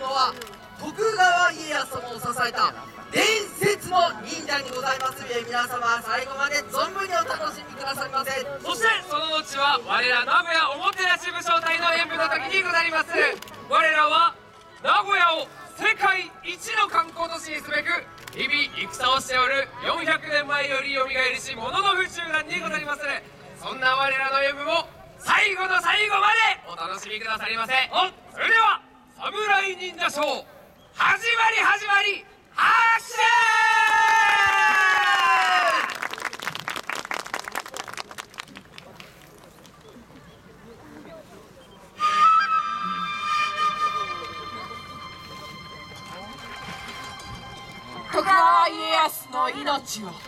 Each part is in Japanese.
のは徳川家康様を支えた伝説の忍者にございますゆえ、皆様最後まで存分にお楽しみくださいませ。 そしてその後は我ら名古屋おもてなし武将隊の演舞の時にござります。我らは名古屋を世界一の観光都市にすべく日々戦をしておる400年前よりよみがえりし者の宇宙団にござります。そんな我らの演舞も最後の最後までお楽しみくださりませ。それでは侍忍者ショー始まりアクショ徳川家康の命を返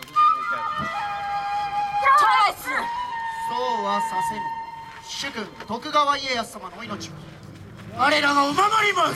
す。 そうはさせぬ。主君徳川家康様の命を我らがお守ります。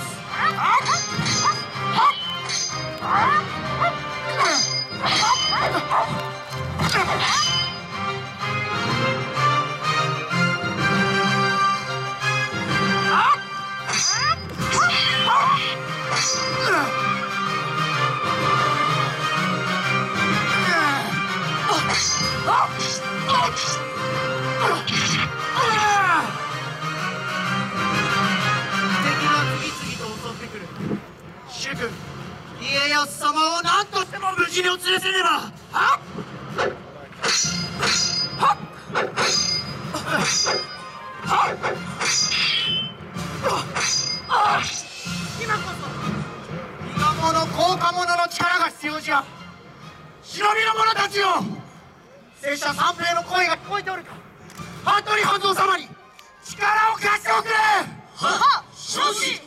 主君家康様を何としても無事にお連れせねば。今こそ伊賀者甲賀者の力が必要じゃ。忍びの者たちよ、拙者三平の声が聞こえておるか。服部半蔵様に力を貸しておくれ。はっ承知。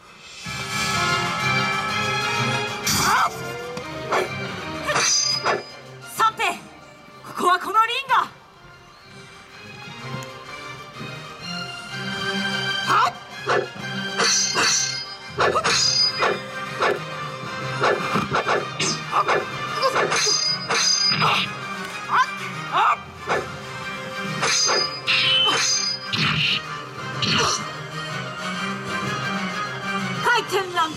三平、ここはこのリンガ。回転ラング。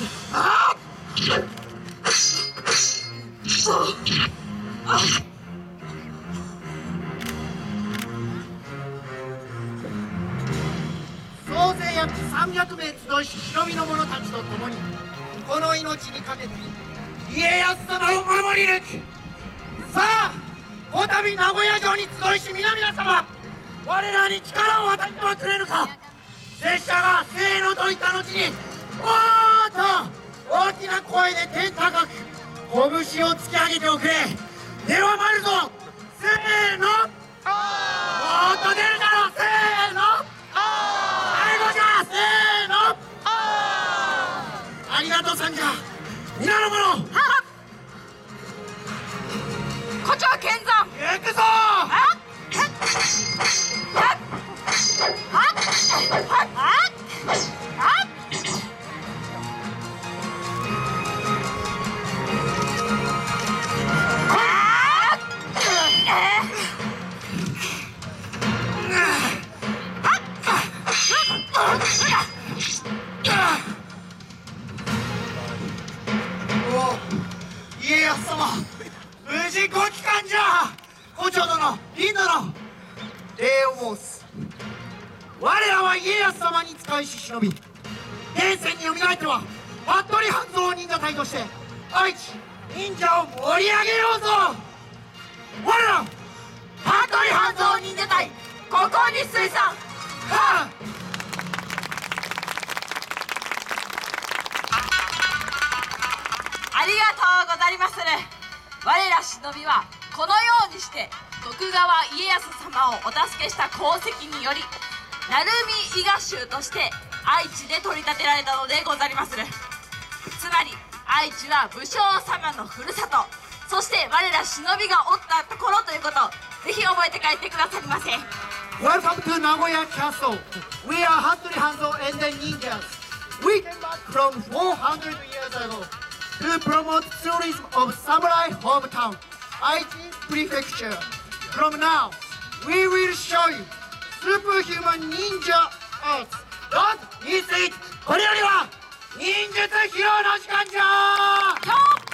総勢約300名集いし忍びの者たちと共にこの命にかけて家康様を守り抜く。さあこたび名古屋城に集いし皆々様、我らに力を与えてはくれるか。拙者がせーのと言った後におーっと大きな声で天高く拳を突き上げておくれ。では参るぞ。せーの。もっと出るだろう。せーの。最後じゃ。せーの。ありがとうさんじゃ。皆の者。 こちは剣山。 行くぞ。家康様、無事ご帰還じゃ。胡蝶殿、凛殿、礼を申す。我らは家康様に仕えし忍び、現世によみがえっては服部半蔵忍者隊として愛知忍者を盛り上げようぞ。我ら服部半蔵忍者隊、ここに水産。 はあ。 ありがとうござりまする。我ら忍びはこのようにして徳川家康様をお助けした功績により鳴海伊賀衆として愛知で取り立てられたのでござりまする。つまり愛知は武将様のふるさと、そして我ら忍びがおったところということ、ぜひ覚えて帰ってくださりませ。 Welcome to Nagoya Castle. We are Hattori Hanzo and the ninjas. We came back from 400 years ago to promote tourism of samurai hometown, Aichi Prefecture. From now, we will show you superhuman ninja arts. Don't miss it. これよりは忍術披露の時間じゃー。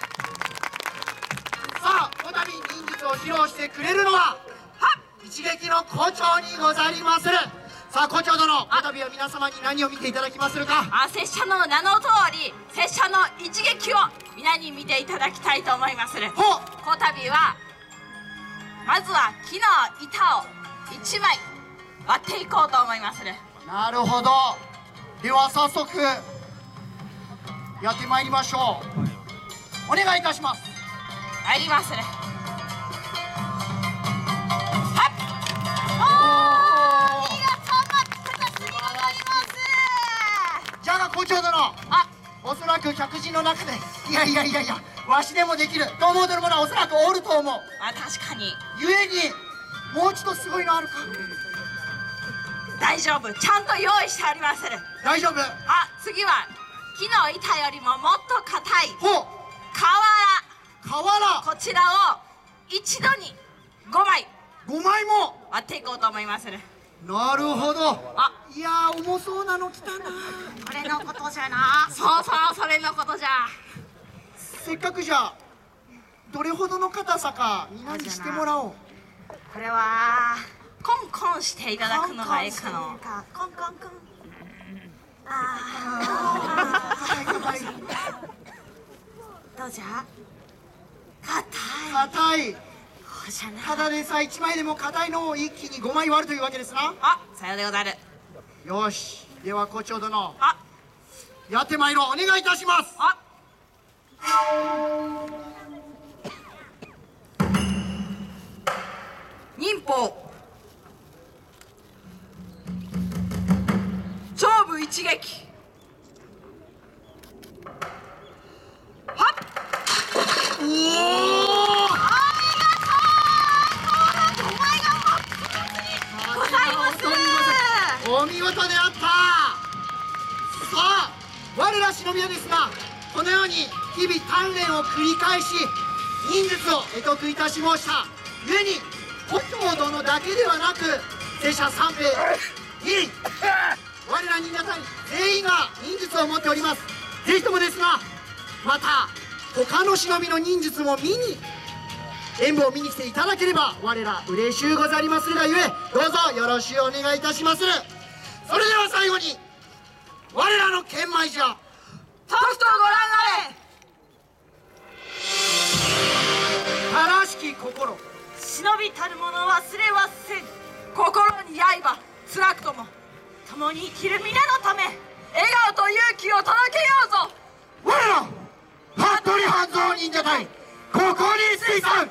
さあこたび忍術を披露してくれるのは一撃の胡蝶にござりまする。さあ胡蝶殿、こたびは皆様に何を見ていただきまするか。 拙者の名の通り拙者の一撃を皆に見ていただきたいと思いまする。 ほこたびはまずは木の板を1枚割っていこうと思いまする。 なるほど。では早速やってまいりましょう。お願いいたします。 入りまする。 じゃが胡蝶殿、おそらく客人の中でいやわしでもできると思うてる者はおそらくおると思う。 確かに。 ゆえにもう一度すごいのあるか。 大丈夫、ちゃんと用意してありまする。 大丈夫。 次は木の板よりももっと硬いほう、 瓦、こちらを一度に5枚 5枚も割っていこうと思いまする。 なるほど。いやー重そうなの来たな。 これのことじゃな。そうそれのことじゃ。 せっかくじゃどれほどの硬さか皆にしてもらおう。 これはコンコンしていただくのがいいかの。コンコンコン。どうじゃ。 硬い。 そうじゃな。 ただでさえ1枚でも硬いのを一気に5枚割るというわけですな。 さようでござる。 よし、では胡蝶殿、やってまいろう。お願いいたします。 忍法勝負一撃。 おお、 ございます。 お見事であった。さあ我ら忍び屋ですが、このように日々鍛錬を繰り返し忍術を会得いたしました。故に胡蝶殿だけではなく拙者三兵2人我ら忍者隊全員が忍術を持っております。ぜひともですが、また他の忍びの忍術も見に演舞を見に来ていただければ我ら嬉しゅうござりまするがゆえ、どうぞよろしゅうお願いいたしまする。それでは最後に我らの剣舞じゃ、 とくとご覧あれ。 正しき心、 忍びたる者忘れはせん。心に刃つらくとも共に生きる皆のため笑顔と勇気を届けようぞ。 我ら服部半蔵忍者隊ここに水産。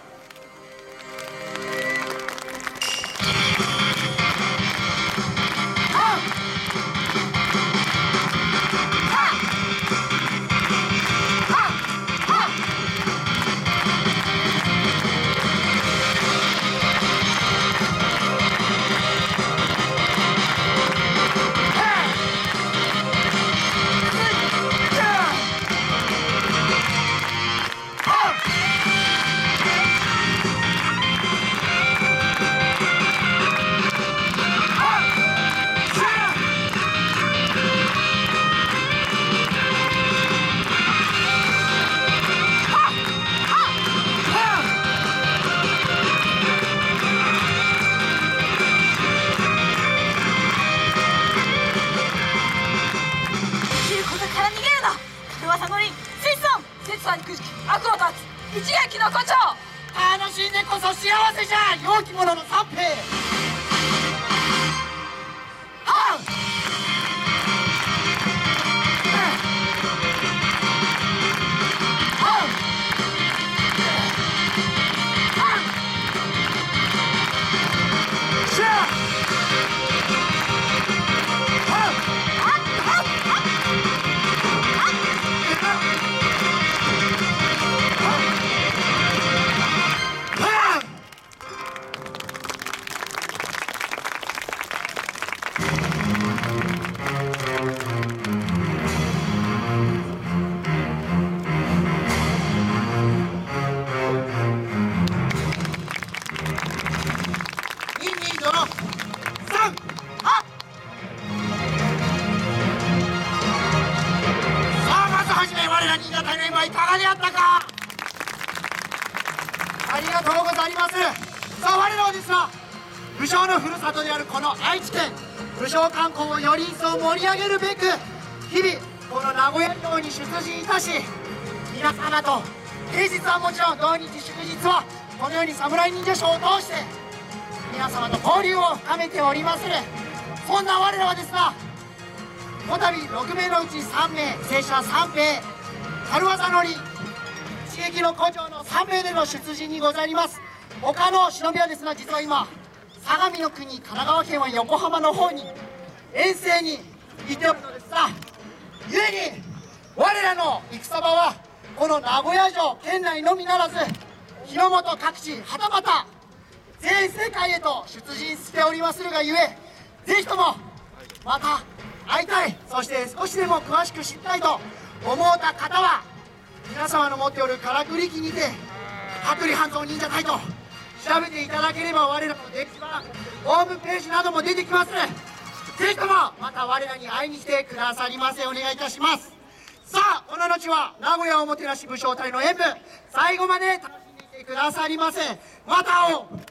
一撃の胡蝶。 楽しんでこそ幸せじゃ、良き者の三兵。 我ら新潟の演舞いかがであったか。ありがとうございます。さあ我らはですが、武将のふるさとであるこの愛知県、武将観光をより一層盛り上げるべく、日々この名古屋城に出陣いたし、皆様と平日はもちろん同日祝日はこのように侍忍者ショーを通して皆様と交流を深めております。そんな我らはですが、こたび6名のうち3名、正社3名、軽技乗り一撃の古城の3名での出陣にございます。他の忍びはですが、実は今相模の国、神奈川県は横浜の方に遠征に行っておるのですが、故に我らの戦場はこの名古屋城県内のみならず日の本各地、はたまた全世界へと出陣しておりまするがゆえ、ぜひともまた会いたい、そして少しでも詳しく知りたいと思うた方は、皆様の持っておるからくり機にて羽鳥半蔵忍者隊と調べていただければ、我らの電子版ホームページなども出てきます。ぜひともまた我らに会いに来てくださりませ。お願いいたします。さあこの後は名古屋おもてなし武将隊の演舞、最後まで楽しんでいってくださりませ。また会おう。